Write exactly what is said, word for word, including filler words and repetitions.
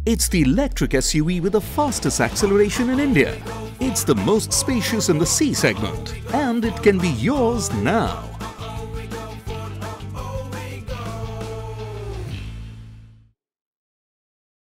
It's the electric S U V with the fastest acceleration in India. It's the most spacious in the C segment, and it can be yours now.